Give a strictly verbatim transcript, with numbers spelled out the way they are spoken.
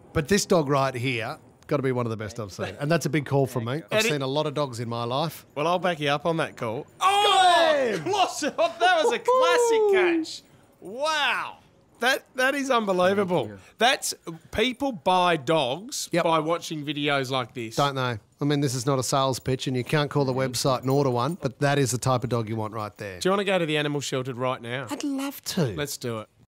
But this dog right here, got to be one of the best I've seen. And that's a big call from me. I've seen a lot of dogs in my life. Well, I'll back you up on that call. Oh, close. That was a classic catch. Wow. That That is unbelievable. That's people buy dogs Yep. by watching videos like this. Don't know. I mean, this is not a sales pitch and you can't call the website and order one, but that is the type of dog you want right there. Do you want to go to the animal shelter right now? I'd love to. Let's do it.